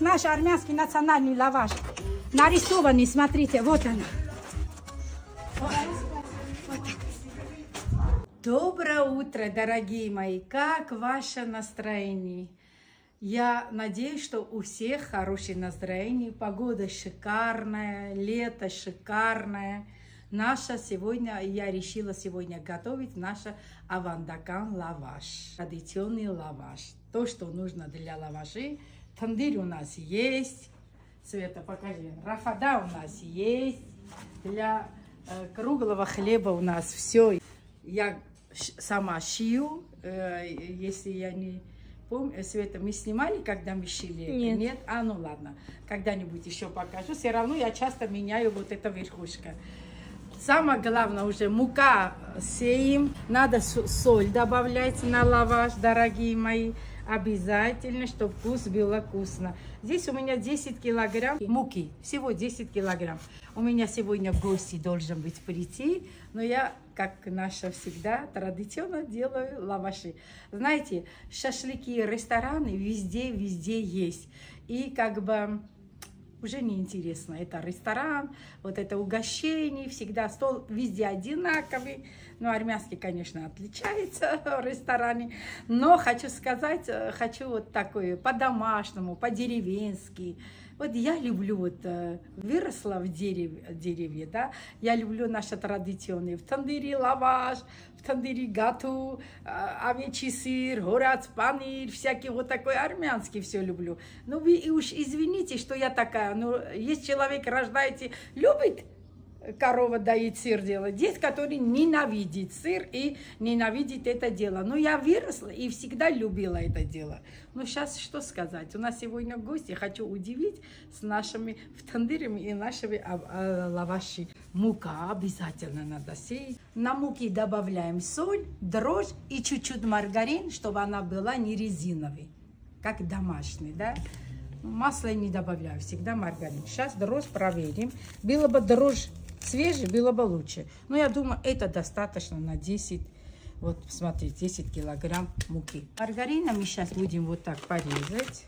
наш армянский национальный лаваш. Нарисованный, смотрите, вот он. Доброе утро, дорогие мои! Как ваше настроение? Я надеюсь, что у всех хорошее настроение, погода шикарная, лето шикарное. Я решила сегодня готовить наш авандакан лаваш, традиционный лаваш. То, что нужно для лавашей. Тандыр у нас есть. Света, покажи. Рафада у нас есть. Для круглого хлеба у нас все. Я сама шью. Если я не помню, Света, мы снимали, когда мы шили? Нет. Нет? А, ну ладно. Когда-нибудь еще покажу. Все равно я часто меняю вот эту верхушку. Самое главное уже мука сеем. Надо соль добавлять на лаваш, дорогие мои. Обязательно, чтобы вкус было вкусно. Здесь у меня 10 килограмм муки. Всего 10 килограмм. У меня сегодня гости должен быть прийти. Но я, как наша всегда, традиционно делаю лаваши. Знаете, шашлыки, рестораны везде есть. И как бы уже неинтересно. Это ресторан, вот это угощение, всегда стол везде одинаковый. Ну, армянский, конечно, отличается в ресторане. Но хочу сказать, хочу вот такое по-домашнему, по-деревенски. Вот я люблю, вот выросла в дереве, да, я люблю наши традиционные. В тандыре лаваш, в тандыре гату, овечий сыр, горяц, панир, всякий вот такой армянский все люблю. Ну, вы уж извините, что я такая, но есть человек, рождаете, любит корова доит, сыр делать. Есть, который ненавидит сыр и ненавидит это дело. Но я выросла и всегда любила это дело. Но сейчас что сказать? У нас сегодня гости. Хочу удивить с нашими тандырами и нашими лаваши. Мука обязательно надо сеять. На муки добавляем соль, дрожжь и чуть-чуть маргарин, чтобы она была не резиновой, как домашний, да? Масло не добавляю, всегда маргарин. Сейчас дрожжь проверим. Было бы дрожжь свежий, было бы лучше. Но я думаю, это достаточно на 10, вот смотрите, 10 килограмм муки. Маргарина мы сейчас будем вот так порезать.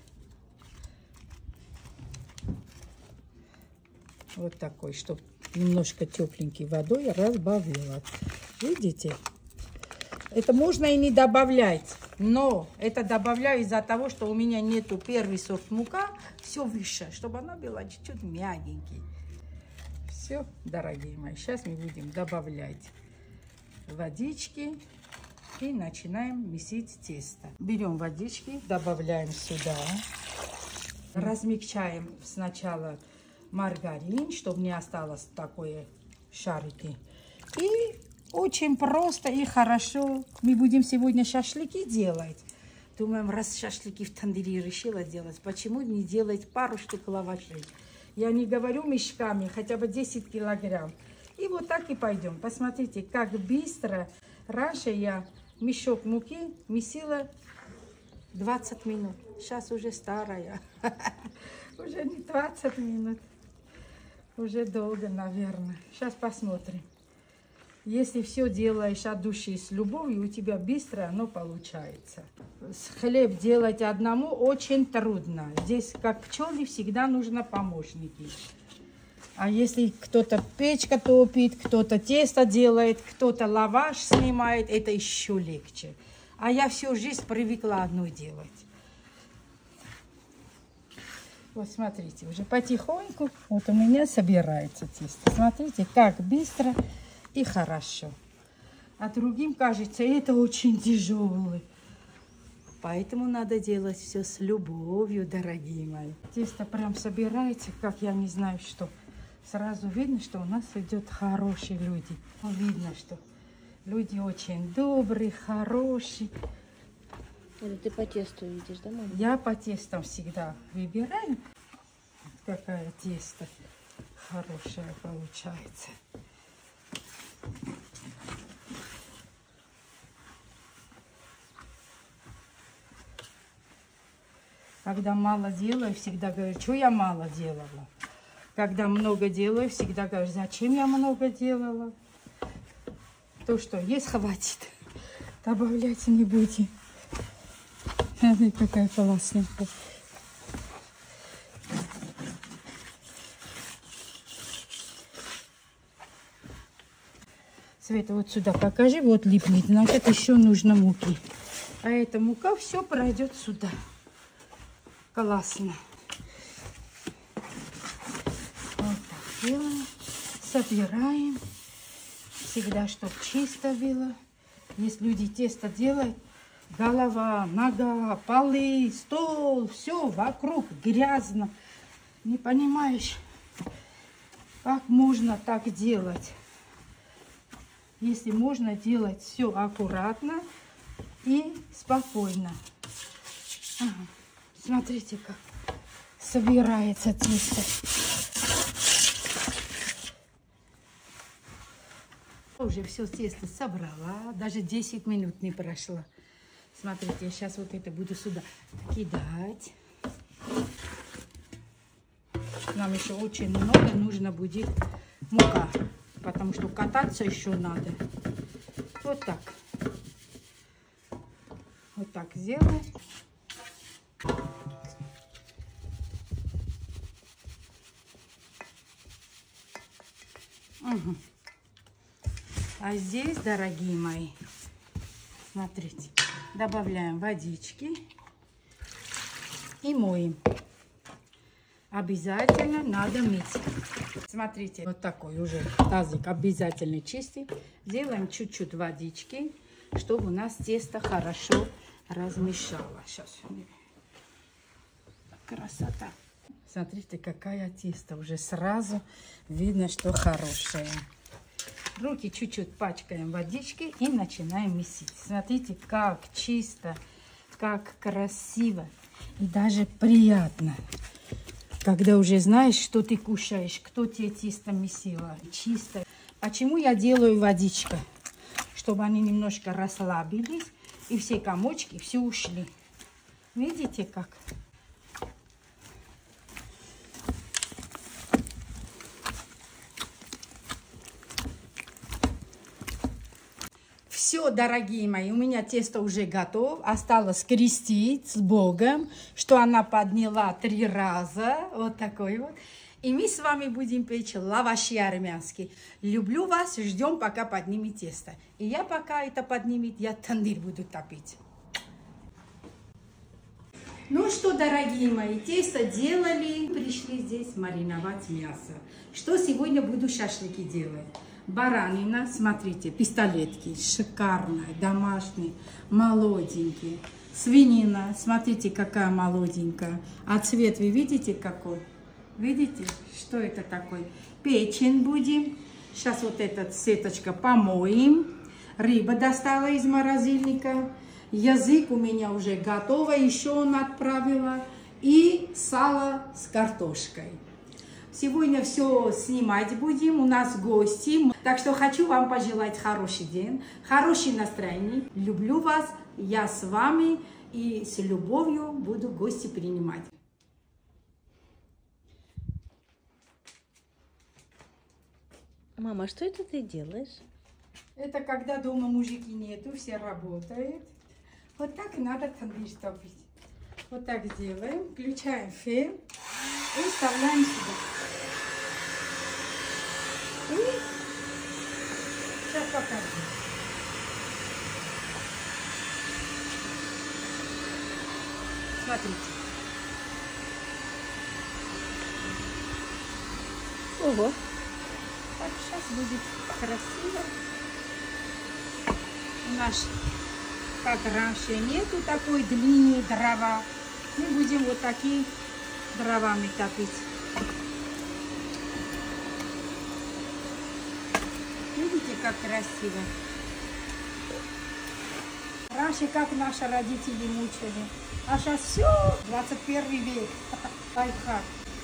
Вот такой, чтобы немножко тепленькой водой разбавила. Видите? Это можно и не добавлять, но это добавляю из-за того, что у меня нету первый сорт мука, все выше, чтобы она была чуть-чуть мягенькой. Все, дорогие мои, сейчас мы будем добавлять водички и начинаем месить тесто. Берем водички, добавляем сюда, размягчаем сначала маргарин, чтобы не осталось такое шарики. И очень просто и хорошо. Мы будем сегодня шашлыки делать. Думаем, раз шашлыки в тандыре решила делать, почему не делать пару штук лавашей? Я не говорю мешками, хотя бы 10 килограмм. И вот так и пойдем. Посмотрите, как быстро. Раньше я мешок муки месила 20 минут. Сейчас уже старая. Уже не 20 минут. Уже долго, наверное. Сейчас посмотрим. Если все делаешь от души с любовью, у тебя быстро оно получается. Хлеб делать одному очень трудно. Здесь, как пчелы, всегда нужно помощники. А если кто-то печка топит, кто-то тесто делает, кто-то лаваш снимает, это еще легче. А я всю жизнь привыкла одно делать. Вот смотрите, уже потихоньку вот у меня собирается тесто. Смотрите, как быстро и хорошо. А другим кажется, это очень тяжелый. Поэтому надо делать все с любовью, дорогие мои. Тесто прям собирается, как я не знаю что. Сразу видно, что у нас идет хорошие люди. Видно, что люди очень добрые, хорошие. Это ты по тесту видишь, да, мама? Я по тестам всегда выбираю, какое тесто хорошее получается. Когда мало делаю, всегда говорю, что я мало делала. Когда много делаю, всегда говорю, зачем я много делала. То, что есть, хватит. Добавлять не будем. Смотри, какая классная. Света, вот сюда покажи, вот липнет, значит еще нужно муки. А эта мука все пройдет сюда. Классно. Вот так делаем, собираем. Всегда, чтобы чисто было. Если люди тесто делают, голова, нога, полы, стол, все вокруг грязно. Не понимаешь, как можно так делать? Если можно делать все аккуратно и спокойно. Ага. Смотрите, как собирается тесто. Уже все тесто собрала, даже 10 минут не прошло. Смотрите, я сейчас вот это буду сюда кидать. Нам еще очень много нужно будет мука, потому что кататься еще надо. Вот так. Вот так сделаем. Угу. А здесь, дорогие мои, смотрите, добавляем водички и моем. Обязательно надо мыть. Смотрите, вот такой уже тазик обязательно чистый. Сделаем чуть-чуть водички, чтобы у нас тесто хорошо размешало. Сейчас. Красота. Смотрите, какая тесто. Уже сразу видно, что хорошее. Руки чуть-чуть пачкаем водички и начинаем месить. Смотрите, как чисто, как красиво и даже приятно. Когда уже знаешь, что ты кушаешь, кто тебе тесто месила. Чисто. Почему я делаю водичка? Чтобы они немножко расслабились и все комочки все ушли. Видите как? Все, дорогие мои, у меня тесто уже готово. Осталось крестить с Богом, что она подняла 3 раза. Вот такой вот. И мы с вами будем печь лаваши армянские. Люблю вас, ждем, пока поднимет тесто. И я пока это поднимет, я тандыр буду топить. Ну что, дорогие мои, тесто делали. Пришли здесь мариновать мясо. Что сегодня буду шашлыки делать? Баранина, смотрите, пистолетки, шикарная, домашняя, молоденькие. Свинина, смотрите, какая молоденькая. А цвет вы видите какой? Видите, что это такое? Печень будем. Сейчас вот эта сеточка помоем. Рыба достала из морозильника. Язык у меня уже готово, еще он отправила. И сало с картошкой. Сегодня все снимать будем, у нас гости. Так что хочу вам пожелать хороший день, хорошее настроение. Люблю вас, я с вами и с любовью буду гости принимать. Мама, что это ты делаешь? Это когда дома мужики нету, все работают. Вот так надо тандыр топить. Вот так делаем, включаем фен и вставляем сюда. И сейчас покажу. Смотрите. Ого. Так, сейчас будет красиво. У нас, как раньше, нету такой длинной дрова. Мы будем вот такие дровами топить. Видите, как красиво. Раньше, как наши родители мучили. А сейчас все, 21 век. Лайфхак.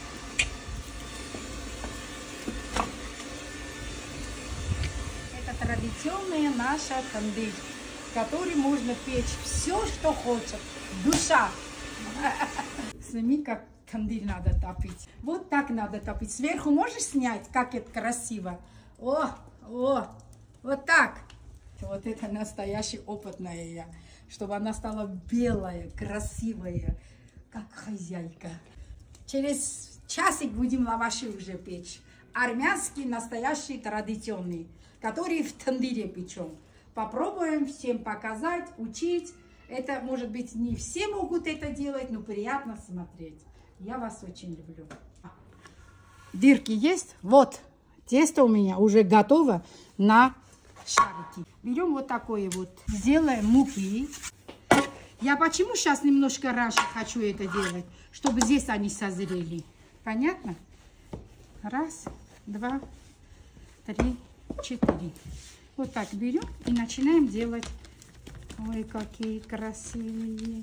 Это традиционная наша тандыр, в которой можно печь все, что хочет. Душа. Сними, как тандыр надо топить. Вот так надо топить. Сверху можешь снять, как это красиво? О, вот так. Вот это настоящая опытная я. Чтобы она стала белая, красивая, как хозяйка. Через часик будем лаваши уже печь. армянский, настоящий, традиционный, который в тандыре печем. Попробуем всем показать, учить. Это, может быть, не все могут это делать, но приятно смотреть. Я вас очень люблю. Дырки есть? Вот, тесто у меня уже готово на шарики. Берем вот такое вот, сделаем муки. Я почему сейчас немножко раньше хочу это делать? Чтобы здесь они созрели. Понятно? Раз, два, три, четыре. Вот так берем и начинаем делать. Ой, какие красивые.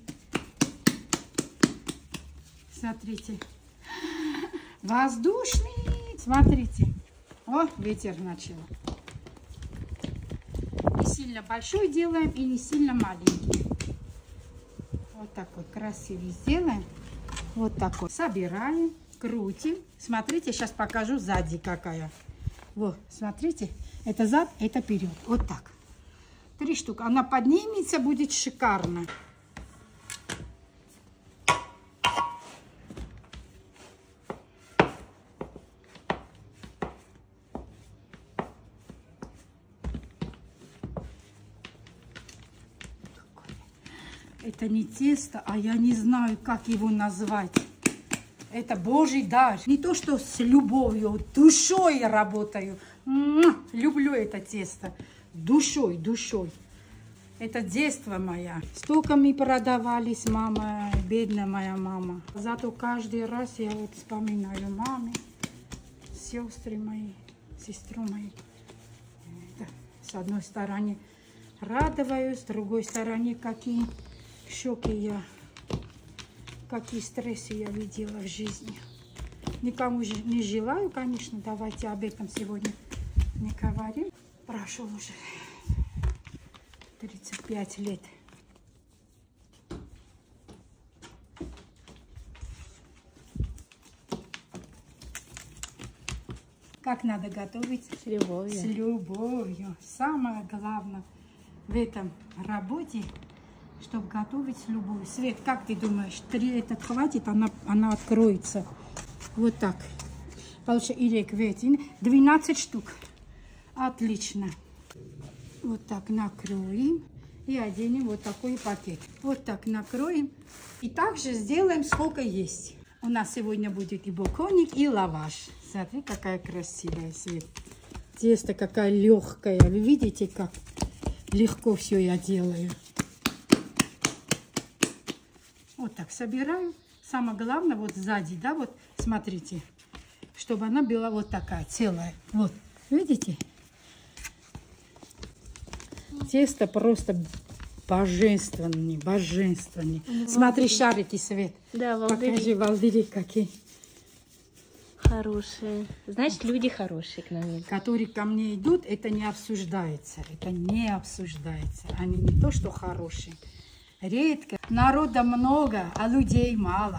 Смотрите. Воздушный. Смотрите. О, ветер начал. Не сильно большой делаем и не сильно маленький. Вот такой красивый сделаем. Вот такой. Собираем, крутим. Смотрите, сейчас покажу сзади какая. Вот, смотрите. Это зад, это вперед. Вот так. 3 штуки. Она поднимется, будет шикарно. Это не тесто, а я не знаю, как его назвать. Это Божий дар. Не то, что с любовью, душой я работаю. Люблю это тесто. Душой, душой. Это детство мое. Столько мы продавали с мамой, бедная моя мама. Зато каждый раз я вот вспоминаю маме, сестры мои, сестру мою. Это, с одной стороны радуюсь, с другой стороны какие шоки я, какие стрессы я видела в жизни. Никому же не желаю, конечно, давайте об этом сегодня не говорим. Прошло уже 35 лет. Как надо готовить? С любовью. С любовью. Самое главное в этом работе, чтобы готовить с любовью. Свет, как ты думаешь, 3 этот хватит, она откроется. Вот так. Получается, 12 штук. Отлично. Вот так накроем и оденем вот такой пакет. Вот так накроем. И также сделаем сколько есть. У нас сегодня будет и бекончик, и лаваш. Смотри, какая красивая, Свет. Тесто какая легкая. Вы видите, как легко все я делаю. Вот так собираю. Самое главное, вот сзади, да, вот смотрите, чтобы она была вот такая, целая. Вот, видите? Тесто просто божественный, божественный. Смотри, шарики, Свет. Да, волдыри. Покажи, волдыри какие. Хорошие. Значит, люди хорошие к нам идут. Которые ко мне идут, это не обсуждается. Это не обсуждается. Они не то, что хорошие. Редко. Народа много, а людей мало.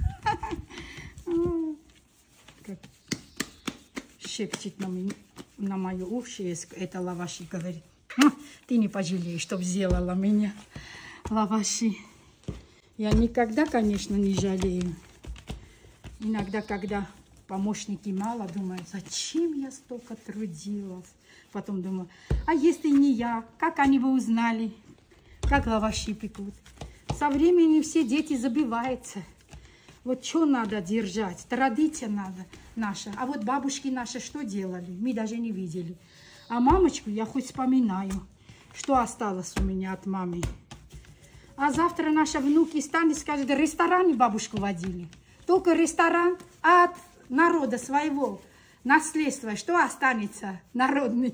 Как шепчет на мое уши, это лаваши говорит. Ты не пожалеешь, что сделала меня лаваши. Я никогда, конечно, не жалею. Иногда, когда помощники мало, думаю, зачем я столько трудилась. Потом думаю, а если не я, как они бы узнали, как лаваши пекут. Со временем все дети забиваются. Вот что надо держать, традиция надо наша. А вот бабушки наши что делали, мы даже не видели. А мамочку я хоть вспоминаю, что осталось у меня от мамы. А завтра наши внуки станут и скажут, в ресторане бабушку водили. Только ресторан от народа своего, наследства. Что останется народный?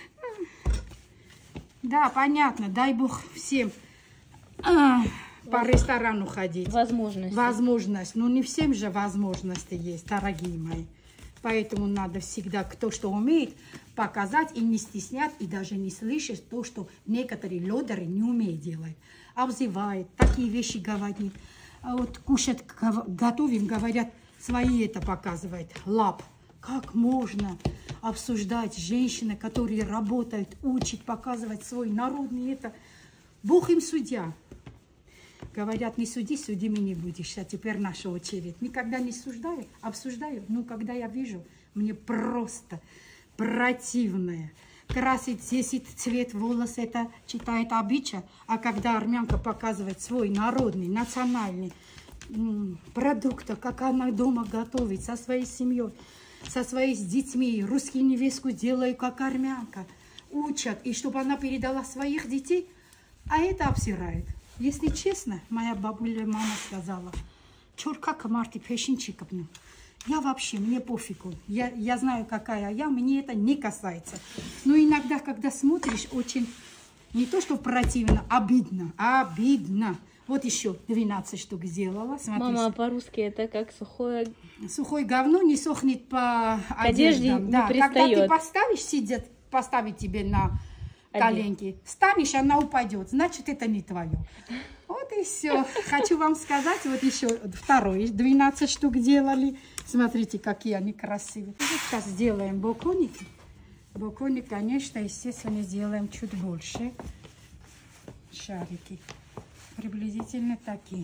Да, понятно. Дай Бог всем по ресторану ходить. Возможность. Возможность. Но не всем же возможности есть, дорогие мои. Поэтому надо всегда, кто что умеет, показать и не стеснять, и даже не слышать то, что некоторые лёдеры не умеют делать. Обзывают, такие вещи говорит. А вот кушать готовим, говорят, свои это показывают. Лап. Как можно обсуждать женщины, которые работают, учат, показывать свой народный это. Бог им судья. Говорят, не суди, судими не будешь. А теперь наша очередь. Никогда не суждаю, обсуждаю. Но когда я вижу, мне просто противное. Красить 10 цвет волос, это считает обычай. А когда армянка показывает свой народный, национальный продукт, как она дома готовит со своей семьей, со своими детьми, русскую невестку делает как армянка, учат, и чтобы она передала своих детей, а это обсирает. Если честно, моя бабуля, мама сказала, чурка камарти пешинчиков. Я вообще, мне пофигу. Я знаю, какая я, мне это не касается. Но иногда, когда смотришь, очень, не то что противно, обидно. Обидно. Вот еще 12 штук сделала. Смотрите. Мама, а по-русски это как сухое... Сухое говно не сохнет по одежде, одеждам. Да. Когда ты поставишь, сидят, поставить тебе на коленки, станешь, она упадет. Значит, это не твое. Вот и все. Хочу вам сказать, вот еще второй, 12 штук делали. Смотрите, какие они красивые. Сейчас сделаем боконики. Боконик, конечно, естественно, сделаем чуть больше. Шарики. Приблизительно такие.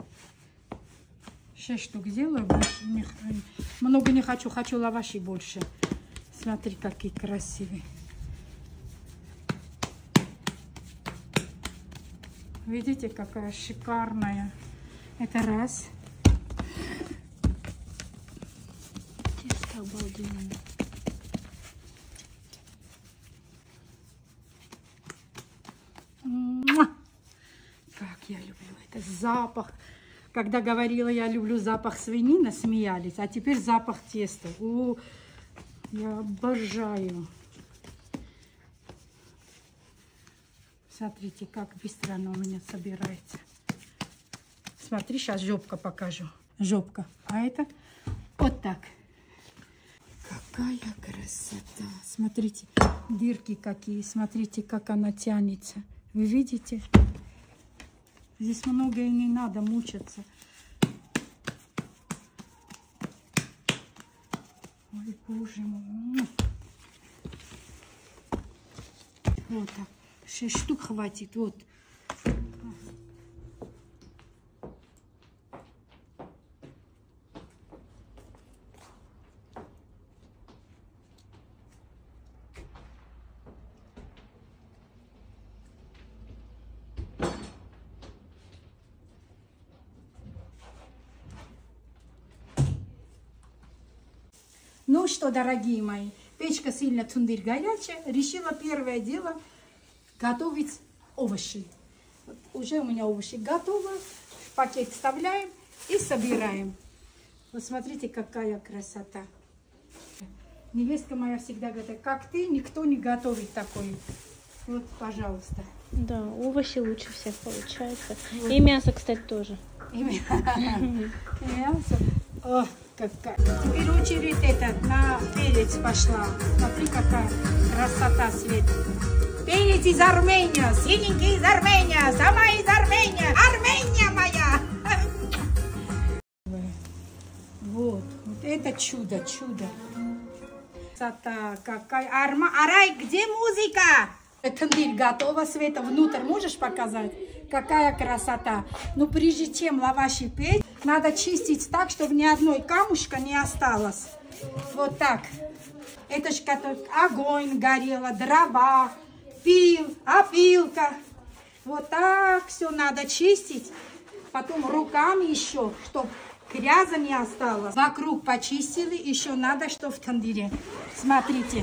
6 штук сделаю. Много не хочу, хочу лаваши больше. Смотри, какие красивые. Видите, какая шикарная. Это раз. Тесто обалденное. Как я люблю этот запах. Когда говорила, я люблю запах свинины, смеялись. А теперь запах теста. Я обожаю. Смотрите, как быстро оно у меня собирается. Смотри, сейчас жопка покажу. Жопка. А это вот так. Какая красота. Смотрите, дырки какие. Смотрите, как она тянется. Вы видите? Здесь много и не надо мучиться. Ой, боже мой. Вот так. 6 штук хватит. Вот. Ну что, дорогие мои, печка сильно тундыр горячая. Решила первое дело готовить овощи. Вот уже у меня овощи готовы. В пакет вставляем и собираем. Вот смотрите, какая красота. Невестка моя всегда говорит, как ты, никто не готовит такой. Вот, пожалуйста. Да, овощи лучше всех получается. Вот. И мясо, кстати, тоже. И мясо. О, какая. Теперь очередь на перец пошла. Смотри, какая красота, Свет. Перец из Армении, синенький из Армении, сама из Армении, Армения моя. Вот это чудо. Красота какая. Арай, где музыка? Тандыр готова, Света, внутрь можешь показать? Какая красота. Но прежде чем лаваши петь, надо чистить так, чтобы ни одной камушка не осталось. Вот так. Это же огонь горело, дрова, опилка. Вот так все надо чистить. Потом руками еще, чтобы грязи не осталось. Вокруг почистили, еще надо, что в тандыре. Смотрите.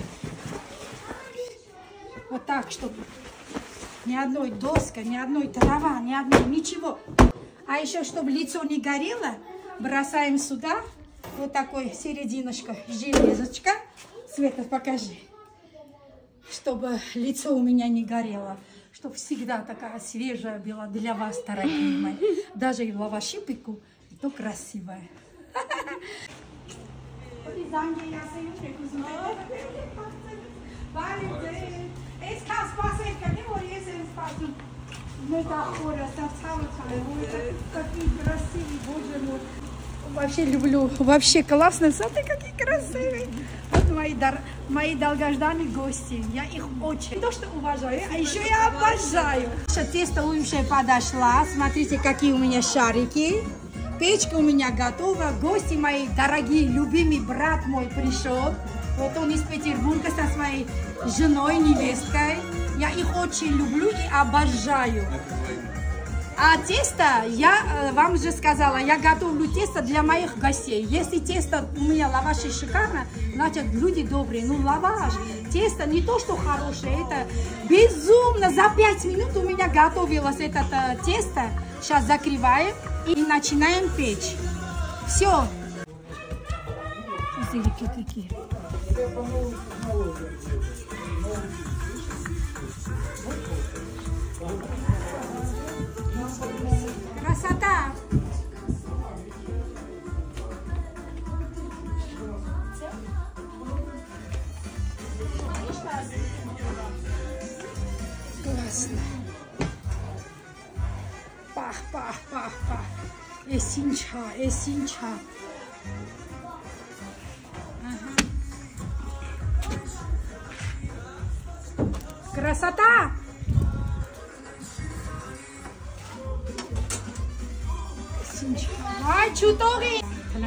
Вот так, чтобы ни одной доска, ни одной трава, ни одной, ничего. А еще, чтобы лицо не горело, бросаем сюда вот такой серединочка, железочка. Света, покажи. Чтобы лицо у меня не горело. Чтобы всегда такая свежая была для вас, дорогие мои. Даже и лаваши пеку, и то красивая. Какие красивые, боже мой. Вообще люблю. Вообще классно. Смотри, какие красивые. Вот Вот мои долгожданные гости. Я их очень не то что уважаю, а еще я обожаю. Тесто уже подошла. Смотрите, какие у меня шарики. Печка у меня готова. Гости мои дорогие, любимый брат мой пришел. Вот он из Петербурга со своей женой, невесткой. Я их очень люблю и обожаю. А тесто, я вам уже сказала, я готовлю тесто для моих гостей. Если тесто у меня лаваши шикарно, значит люди добрые. Ну лаваш, тесто не то, что хорошее, это безумно. За 5 минут у меня готовилось это тесто. Сейчас закрываем и начинаем печь. Все. Какие. Красота! Классно! Пах, пах, пах, пах! Эсинча, эсинча! Красота! Ай, чутори!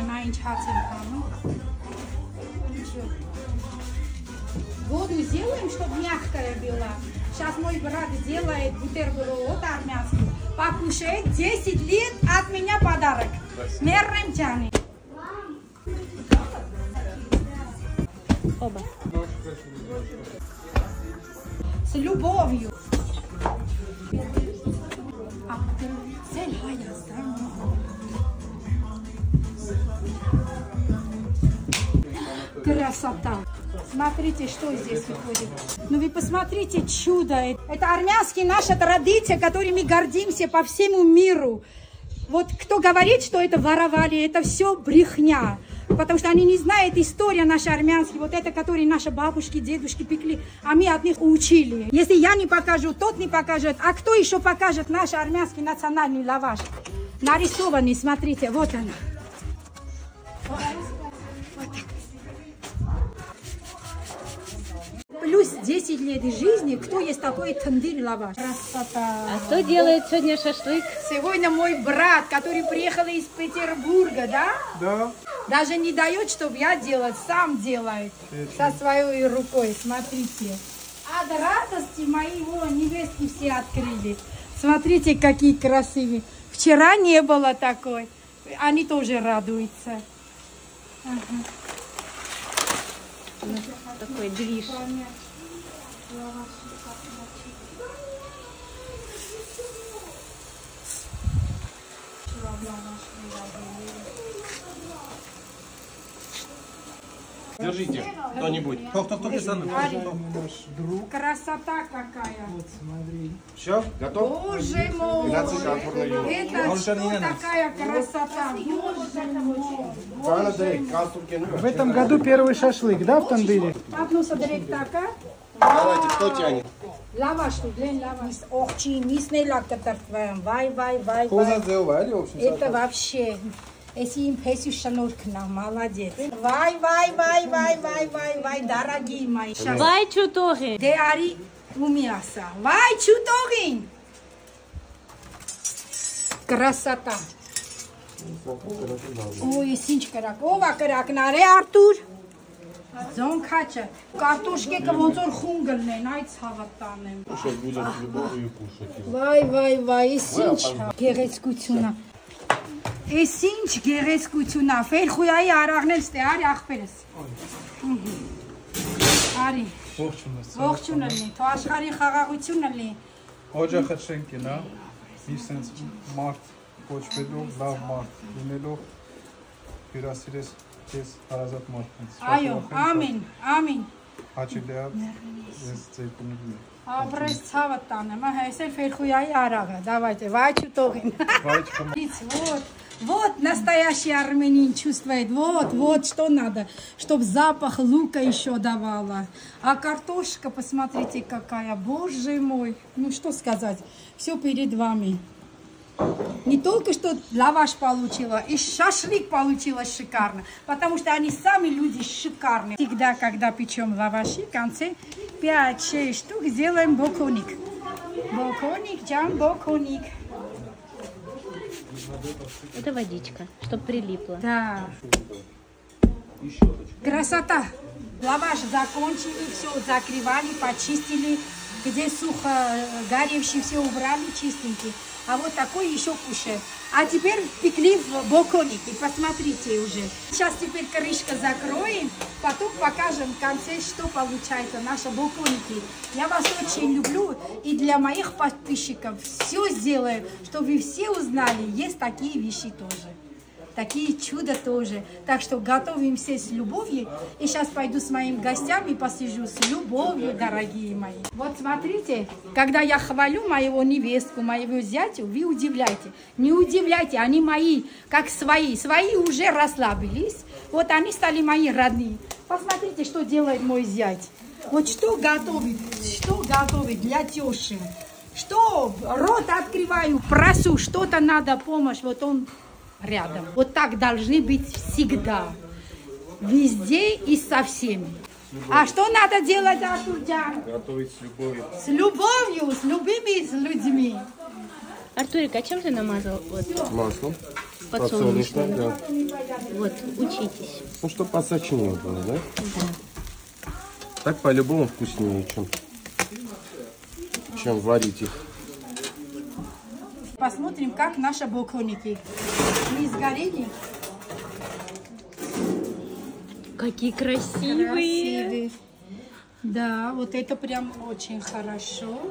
Воду сделаем, чтобы мягкая была. Сейчас мой брат делает бутерброд армянский. Покушает 10 лет от меня подарок. Мерным тянет. Оба. С любовью. Красота! Смотрите, что здесь выходит. Ну вы посмотрите, чудо. Это армянские наша традиция, которой мы гордимся по всему миру. Вот кто говорит, что это воровали, это все брехня. Потому что они не знают историю нашей армянской, вот это, которую наши бабушки, дедушки пекли, а мы от них учили. Если я не покажу, тот не покажет. А кто еще покажет наш армянский национальный лаваш? Нарисованный, смотрите, вот она. Вот так. Плюс 10 лет жизни, кто есть такой тандыр лаваш? Красота. А кто делает сегодня шашлык? Сегодня мой брат, который приехал из Петербурга, да? Да. Даже не дает, чтобы я делать, сам делает. Со своей рукой, смотрите. От радости моего невестки все открыли. Смотрите, какие красивые. Вчера не было такой. Они тоже радуются. Ага. Такой движ. Держите, кто-нибудь. Красота какая. Вот, смотри. Все, готов? Боже мой. Это что такая красота. Боже мой. В этом году первый шашлык, да, в тандыре? Одну садрек така. Давайте, кто тянет? Лаваш, блин, лаваш. Ох, чи, мисный лактатартваем. Вай, вай, вай, Поза вай. сделали, в общем. Это вообще. Если им песю шануркна, молодец. Вай, вай, вай, вай, вай, вай, вай, дорогие мои. Вай чутори. Де ари умяса. Вай, чуторин. Красота. Ой, синчка рак. Ова крак наре, Артур. Зон кача. Картошкека вонцор хунгалнен, ай цավатանեմ. Кушать будет с любовью кушать. Վայ, վայ, վայ, էս ինչ գեղեցկություն է։ Էս ինչ գեղեցկություն է։ Ֆերխույայի արաղնել ստե, արի ախպերս։ Արի։ Ողջույն լինի, թո աշխարհի խաղաղությունը լինի։ Օջախը շենքին, հա։ Իսենց մարդ կոչվելով, լավ մարդ լինելով հյուրասիրես քեզ հարազատ մարդկանց։ Այո, ամին, ամին։ Հաճելիա ես ձեր կնուղն եմ։ Ապրես ցավը տանեմ, այս էլ Ֆերխույայի արաղը, давайте, վայ չուտողին։ Вот настоящий армянин чувствует, вот что надо, чтобы запах лука еще давала. А картошка, посмотрите какая, боже мой, ну что сказать, все перед вами. Не только что лаваш получила, и шашлык получилось шикарно, потому что они сами люди шикарные. Всегда, когда печем лаваши, в конце 5-6 штук сделаем боконик. Боконик, джам, боконик. Это водичка, чтобы прилипло. Да. Красота. Лаваш закончили, все закрывали, почистили. Где сухо горевший, все убрали, чистенький. А вот такой еще кушаем. А теперь пекли в боконике. Посмотрите уже. Сейчас теперь крышка закроем. Потом покажем в конце, что получается наши боконики. Я вас очень люблю. И для моих подписчиков все сделаю, чтобы вы все узнали. Есть такие вещи тоже. Такие чудо тоже. Так что готовим все с любовью. И сейчас пойду с моими гостями посижу с любовью, дорогие мои. Вот смотрите, когда я хвалю моего невестку, моего зятю, вы удивляете. Не удивляйте, они мои, как свои. Свои уже расслабились. Вот они стали мои родные. Посмотрите, что делает мой зять. Вот что готовит для тещи. Что рот открываю, прошу, что-то надо помощь. Вот он рядом. Вот так должны быть всегда. Везде и со всеми. А что надо делать, Артурджан? Готовить с любовью. С любовью, с любыми с людьми. Артурик, а чем ты намазал? Вот, Масло. подсолнечное. Да. Вот, учитесь. Ну, чтобы посочнее было, да? Да. Так по-любому вкуснее, чем варить их. Посмотрим, как наши боконики. Не сгорели? Какие красивые. Красивые. Да, вот это прям очень хорошо.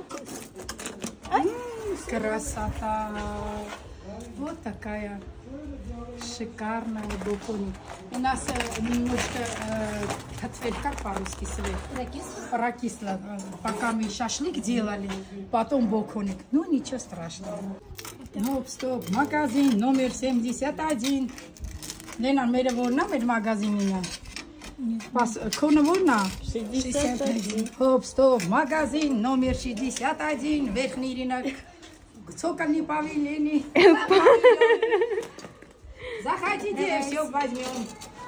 Красота. Вот такая шикарная боконик. У нас немножко, как по-русски свет? Прокисло. Пока мы шашлык делали, потом боконик. Ну, ничего страшного. Стоп, магазин номер 71. Лена, мере ворна, мер магазин меня. Кона ворна? 61. Стоп, магазин номер 61. Верхний рынок. Цокольный павильон. Заходите, все возьмем.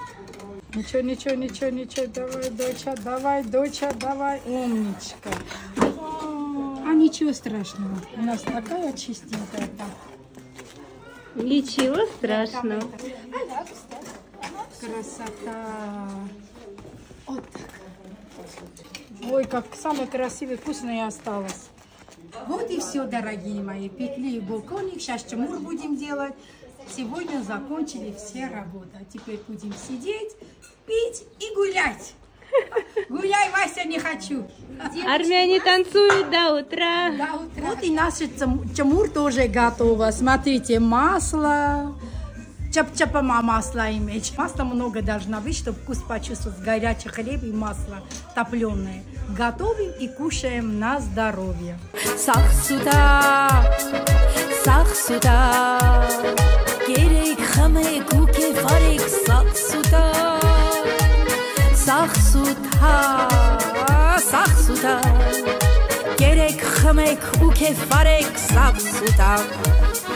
Ничего. Давай, доча, давай. Умничка. А ничего страшного. У нас такая чистенькая там. Ничего страшного. Красота. Вот так. Ой, как самое красивое, вкусное осталось. Вот и все, дорогие мои. Пекли боконик. Сейчас чемур будем делать. Сегодня закончили все работы. А теперь будем сидеть, пить и гулять. Гуляй, Вася, не хочу. Армяне танцуют до утра. До утра. Вот и наш чемур тоже готово. Смотрите, масло. Чап-чапама масло иметь. Масла много должно быть, чтобы вкус почувствовать. Горячий хлеб и масло топленое. Готовим и кушаем на здоровье. Сахсуда, gerek xame kuke farek saxsuta gerek xame kuke farek saxsuta